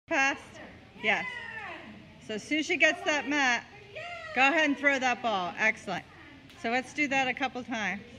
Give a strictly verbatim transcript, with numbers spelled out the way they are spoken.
Past? Yes. So as soon as she gets that mat, go ahead and throw that ball. Excellent. So let's do that a couple times.